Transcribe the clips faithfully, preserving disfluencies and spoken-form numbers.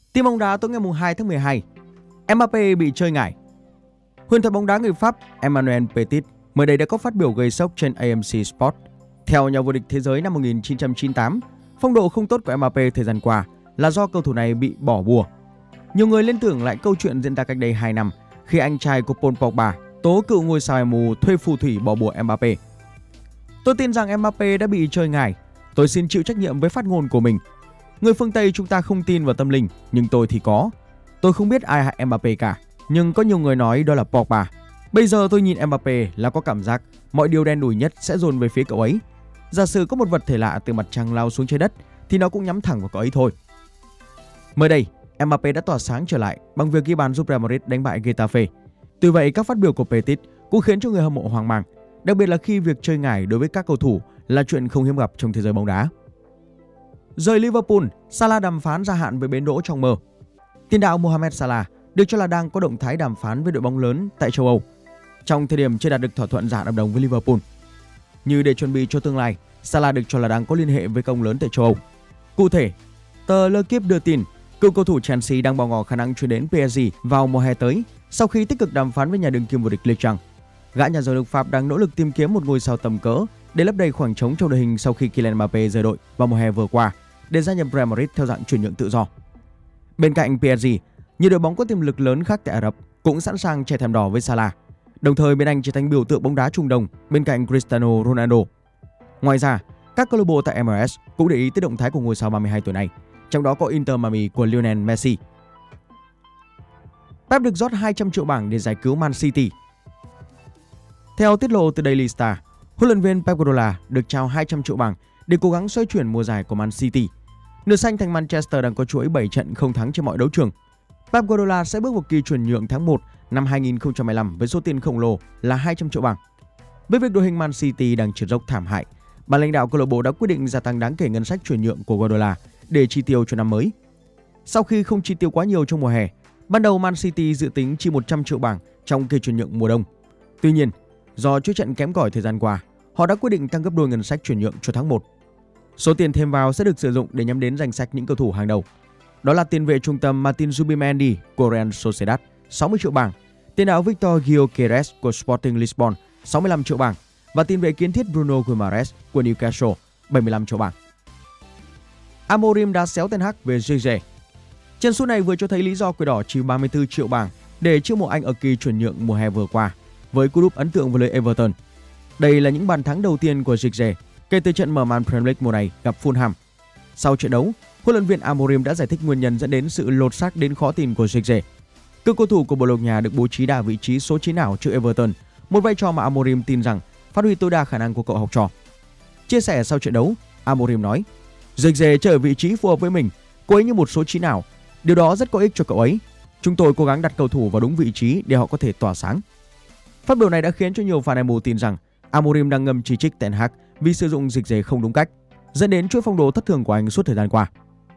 Tin bóng đá tối ngày hai tháng mười hai, Mbappé bị chơi ngải. Huyền thoại bóng đá người Pháp Emmanuel Petit mới đây đã có phát biểu gây sốc trên a em xê Sport. Theo nhà vô địch thế giới năm một nghìn chín trăm chín mươi tám, phong độ không tốt của Mbappé thời gian qua là do cầu thủ này bị bỏ bùa. Nhiều người liên tưởng lại câu chuyện diễn ra cách đây hai năm khi anh trai của Paul Pogba tố cựu ngôi sao em u thuê phù thủy bỏ bùa Mbappé. Tôi tin rằng Mbappé đã bị chơi ngải. Tôi xin chịu trách nhiệm với phát ngôn của mình. Người phương Tây chúng ta không tin vào tâm linh, nhưng tôi thì có. Tôi không biết ai hại Mbappé cả, nhưng có nhiều người nói đó là Pogba. Bây giờ tôi nhìn Mbappé là có cảm giác mọi điều đen đủi nhất sẽ dồn về phía cậu ấy. Giả sử có một vật thể lạ từ mặt trăng lao xuống trái đất thì nó cũng nhắm thẳng vào cậu ấy thôi. Mới đây, Mbappé đã tỏa sáng trở lại bằng việc ghi bàn giúp Real Madrid đánh bại Getafe. Tuy vậy, các phát biểu của Petit cũng khiến cho người hâm mộ hoang mang, đặc biệt là khi việc chơi ngải đối với các cầu thủ là chuyện không hiếm gặp trong thế giới bóng đá. Rời Liverpool, Salah đàm phán gia hạn với bến đỗ trong mơ. Tiền đạo Mohamed Salah được cho là đang có động thái đàm phán với đội bóng lớn tại châu Âu trong thời điểm chưa đạt được thỏa thuận gia hạn hợp đồng với Liverpool. Như để chuẩn bị cho tương lai, Salah được cho là đang có liên hệ với công lớn tại châu Âu. Cụ thể, tờ L'Equipe đưa tin cựu cầu thủ Chelsea đang bỏ ngỏ khả năng chuyển đến pê ét giê vào mùa hè tới sau khi tích cực đàm phán với nhà đương kim vô địch Ligue một. Gã nhà giàu nước Pháp đang nỗ lực tìm kiếm một ngôi sao tầm cỡ để lấp đầy khoảng trống trong đội hình sau khi Kylian Mbappé rời đội vào mùa hè vừa qua để gia nhập Real Madrid theo dạng chuyển nhượng tự do. Bên cạnh pê ét giê, nhiều đội bóng có tiềm lực lớn khác tại Ả Rập cũng sẵn sàng che thảm đỏ với Salah. Đồng thời bên Anh trở thành biểu tượng bóng đá Trung Đông bên cạnh Cristiano Ronaldo. Ngoài ra, các câu lạc bộ tại em lờ ét cũng để ý tới động thái của ngôi sao ba mươi hai tuổi này, trong đó có Inter Miami của Lionel Messi. Pep được rót hai trăm triệu bảng để giải cứu Man City. Theo tiết lộ từ Daily Star, huấn luyện viên Pep Guardiola được trao hai trăm triệu bảng để cố gắng xoay chuyển mùa giải của Man City. Nửa xanh thành Manchester đang có chuỗi bảy trận không thắng trên mọi đấu trường. Pep Guardiola sẽ bước vào kỳ chuyển nhượng tháng một năm hai nghìn không trăm mười lăm với số tiền khổng lồ là hai trăm triệu bảng. Với việc đội hình Man City đang trượt dốc thảm hại, ban lãnh đạo câu lạc bộ đã quyết định gia tăng đáng kể ngân sách chuyển nhượng của Guardiola để chi tiêu cho năm mới. Sau khi không chi tiêu quá nhiều trong mùa hè, ban đầu Man City dự tính chi một trăm triệu bảng trong kỳ chuyển nhượng mùa đông. Tuy nhiên, do chuỗi trận kém cỏi thời gian qua, họ đã quyết định tăng gấp đôi ngân sách chuyển nhượng cho tháng một. Số tiền thêm vào sẽ được sử dụng để nhắm đến danh sách những cầu thủ hàng đầu. Đó là tiền vệ trung tâm Martin Zubimendi của Real Sociedad, sáu mươi triệu bảng, tiền đạo Victor Gyökeres của Sporting Lisbon, sáu mươi lăm triệu bảng và tiền vệ kiến thiết Bruno Guimaraes của Newcastle, bảy mươi lăm triệu bảng. Amorim đã xéo Ten Hag về Ziyech. Chân sút này vừa cho thấy lý do Quỷ Đỏ chi ba mươi tư triệu bảng để chiêu mộ anh ở kỳ chuyển nhượng mùa hè vừa qua với cú đúp ấn tượng với lưới Everton. Đây là những bàn thắng đầu tiên của Ziyech kể từ trận mở màn Premier League mùa này gặp Fulham. Sau trận đấu, huấn luyện viên Amorim đã giải thích nguyên nhân dẫn đến sự lột xác đến khó tin của Ziyech. Cựu cầu thủ của Bồ Đào Nha được bố trí đá vị trí số chín ảo trước Everton, một vai trò mà Amorim tin rằng phát huy tối đa khả năng của cậu học trò. Chia sẻ sau trận đấu, Amorim nói: "Ziyech chơi ở vị trí phù hợp với mình, cô ấy như một số chín ảo. Điều đó rất có ích cho cậu ấy. Chúng tôi cố gắng đặt cầu thủ vào đúng vị trí để họ có thể tỏa sáng." Phát biểu này đã khiến cho nhiều fan em u tin rằng Amorim đang ngầm chỉ trích Ten Hag vì sử dụng Ziyech không đúng cách, dẫn đến chuỗi phong độ thất thường của anh suốt thời gian qua.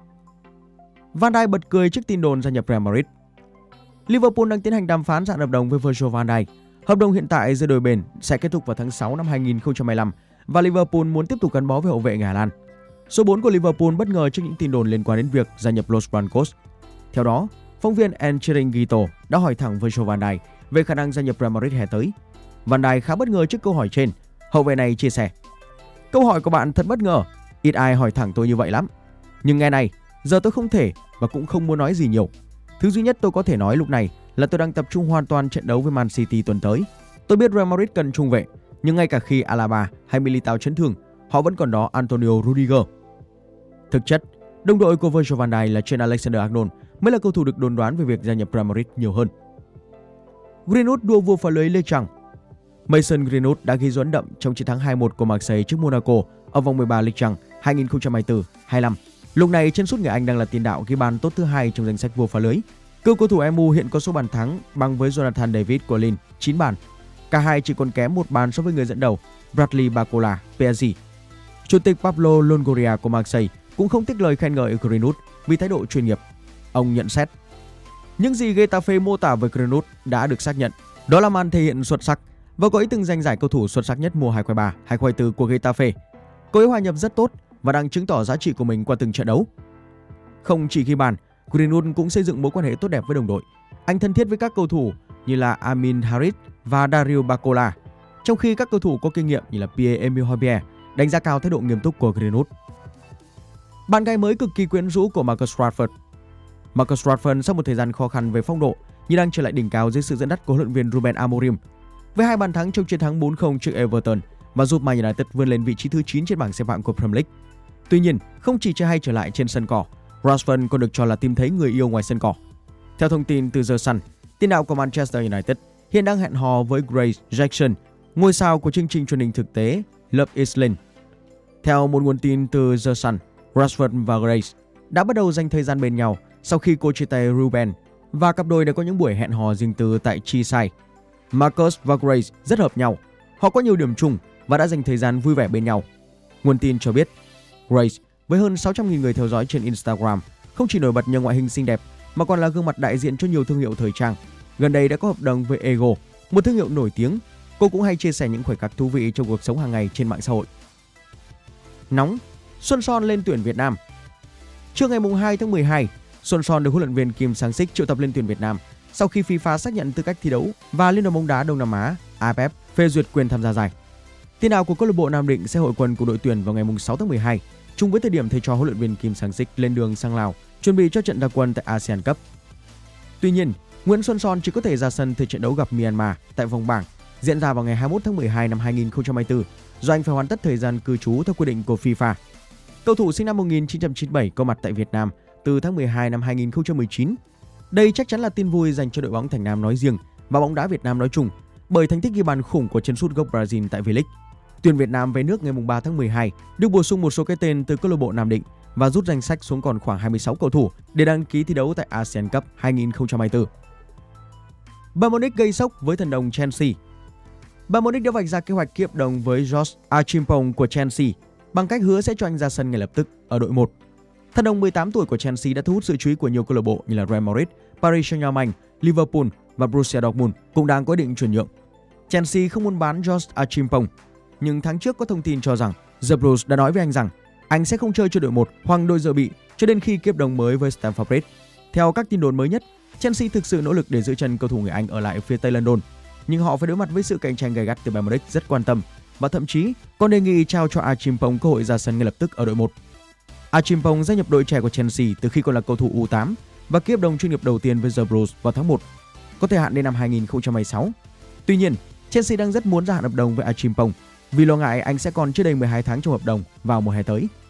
Van Dijk bật cười trước tin đồn gia nhập Real Madrid. Liverpool đang tiến hành đàm phán gia hạn hợp đồng với Virgil van Dijk. Hợp đồng hiện tại giữa đôi bên sẽ kết thúc vào tháng sáu năm hai nghìn không trăm mười lăm và Liverpool muốn tiếp tục gắn bó với hậu vệ người Hà Lan. Số bốn của Liverpool bất ngờ trước những tin đồn liên quan đến việc gia nhập Los Blancos. Theo đó, phóng viên El Chiringuito đã hỏi thẳng Virgil van Dijk về khả năng gia nhập Real Madrid hè tới. Van Dijk khá bất ngờ trước câu hỏi trên. Hậu vệ này chia sẻ: "Câu hỏi của bạn thật bất ngờ, ít ai hỏi thẳng tôi như vậy lắm. Nhưng nghe này, giờ tôi không thể và cũng không muốn nói gì nhiều. Thứ duy nhất tôi có thể nói lúc này là tôi đang tập trung hoàn toàn trận đấu với Man City tuần tới. Tôi biết Real Madrid cần trung vệ, nhưng ngay cả khi Alaba hay Militao chấn thương, họ vẫn còn đó Antonio Rudiger." Thực chất, đồng đội của Virgil van Dijk là Trent Alexander-Arnold mới là cầu thủ được đồn đoán về việc gia nhập Real Madrid nhiều hơn. Greenwood đua vua phá lưới Lê Trăng. Mason Greenwood đã ghi dấu ấn đậm trong chiến thắng hai một của Marseille trước Monaco ở vòng mười ba Ligue một hai nghìn không trăm hai mươi tư hai mươi lăm. Lúc này chân sút người Anh đang là tiền đạo ghi bàn tốt thứ hai trong danh sách vua phá lưới. Cựu cầu thủ em u hiện có số bàn thắng bằng với Jonathan David của Lille, chín bàn. Cả hai chỉ còn kém một bàn so với người dẫn đầu Bradley Barcola, pê ét giê. Chủ tịch Pablo Longoria của Marseille cũng không tiếc lời khen ngợi Greenwood vì thái độ chuyên nghiệp. Ông nhận xét: "Những gì Getafe mô tả về Greenwood đã được xác nhận. Đó là màn thể hiện xuất sắc và cô ấy từng giành giải cầu thủ xuất sắc nhất mùa hai không hai ba hai không hai tư của Getafe. Cô ấy hòa nhập rất tốt và đang chứng tỏ giá trị của mình qua từng trận đấu. Không chỉ ghi bàn Greenwood cũng xây dựng mối quan hệ tốt đẹp với đồng đội. Anh thân thiết với các cầu thủ như là Amin Harit và Dario Barcola, trong khi các cầu thủ có kinh nghiệm như là Pierre-Emile Højbjerg đánh giá cao thái độ nghiêm túc của Greenwood. Bạn gái mới cực kỳ quyến rũ của Marcus Rashford. Marcus Rashford sau một thời gian khó khăn về phong độ nhưng đang trở lại đỉnh cao dưới sự dẫn dắt của huấn luyện viên Ruben Amorim. Với hai bàn thắng trong chiến thắng bốn không trước Everton và giúp Man United vươn lên vị trí thứ chín trên bảng xếp hạng của Premier League. Tuy nhiên, không chỉ chơi hay trở lại trên sân cỏ, Rashford còn được cho là tìm thấy người yêu ngoài sân cỏ. Theo thông tin từ The Sun, tiền đạo của Manchester United hiện đang hẹn hò với Grace Jackson, ngôi sao của chương trình truyền hình thực tế Love is Blind. Theo một nguồn tin từ The Sun, Rashford và Grace đã bắt đầu dành thời gian bên nhau sau khi cô chia tay Ruben và cặp đôi đã có những buổi hẹn hò riêng tư tại Cheeside. Marcus và Grace rất hợp nhau, họ có nhiều điểm chung và đã dành thời gian vui vẻ bên nhau. Nguồn tin cho biết, Grace với hơn sáu trăm nghìn người theo dõi trên Instagram không chỉ nổi bật nhờ ngoại hình xinh đẹp mà còn là gương mặt đại diện cho nhiều thương hiệu thời trang. Gần đây đã có hợp đồng với Ego, một thương hiệu nổi tiếng. Cô cũng hay chia sẻ những khoảnh khắc thú vị trong cuộc sống hàng ngày trên mạng xã hội. Nóng, Xuân Son lên tuyển Việt Nam. Trưa ngày hai tháng mười hai, Xuân Son được huấn luyện viên Kim Sang-sik triệu tập lên tuyển Việt Nam sau khi FIFA xác nhận tư cách thi đấu và Liên đoàn bóng đá Đông Nam Á A F F phê duyệt quyền tham gia giải. Tiền đạo của câu lạc bộ Nam Định sẽ hội quân cùng đội tuyển vào ngày sáu tháng mười hai, chung với thời điểm thầy trò huấn luyện viên Kim Sang-sik lên đường sang Lào chuẩn bị cho trận ra quân tại ASEAN Cup. Tuy nhiên, Nguyễn Xuân Son chỉ có thể ra sân từ trận đấu gặp Myanmar tại vòng bảng diễn ra vào ngày hai mươi mốt tháng mười hai năm hai nghìn không trăm hai mươi tư do anh phải hoàn tất thời gian cư trú theo quy định của FIFA. Cầu thủ sinh năm một nghìn chín trăm chín mươi bảy có mặt tại Việt Nam từ tháng mười hai năm hai nghìn không trăm mười chín. Đây chắc chắn là tin vui dành cho đội bóng Thành Nam nói riêng và bóng đá Việt Nam nói chung, bởi thành tích ghi bàn khủng của chân sút gốc Brazil tại V-League. Tuyển Việt Nam về nước ngày ba tháng mười hai được bổ sung một số cái tên từ câu lạc bộ Nam Định và rút danh sách xuống còn khoảng hai mươi sáu cầu thủ để đăng ký thi đấu tại ASEAN Cup hai nghìn không trăm hai mươi tư. Bayern Munich gây sốc với thần đồng Chelsea. Bayern Munich đã vạch ra kế hoạch ký hợp đồng với Josh Archimpong của Chelsea bằng cách hứa sẽ cho anh ra sân ngay lập tức ở đội một. Thần đồng mười tám tuổi của Chelsea đã thu hút sự chú ý của nhiều câu lạc bộ như là Real Madrid, Paris Saint-Germain, Liverpool và Borussia Dortmund cũng đang có ý định chuyển nhượng. Chelsea không muốn bán Josh Archimpong, nhưng tháng trước có thông tin cho rằng The Blues đã nói với anh rằng anh sẽ không chơi cho đội một hoặc đội dự bị cho đến khi ký hợp đồng mới với Stamford Bridge. Theo các tin đồn mới nhất, Chelsea thực sự nỗ lực để giữ chân cầu thủ người Anh ở lại phía Tây London, nhưng họ phải đối mặt với sự cạnh tranh gay gắt từ Bayern Munich rất quan tâm và thậm chí còn đề nghị trao cho Archimpong cơ hội ra sân ngay lập tức ở đội một. Archimpong gia nhập đội trẻ của Chelsea từ khi còn là cầu thủ U tám và ký hợp đồng chuyên nghiệp đầu tiên với The Blues vào tháng một, có thời hạn đến năm hai nghìn không trăm hai mươi sáu. Tuy nhiên, Chelsea đang rất muốn gia hạn hợp đồng với Archimpong vì lo ngại anh sẽ còn chưa đầy mười hai tháng trong hợp đồng vào mùa hè tới.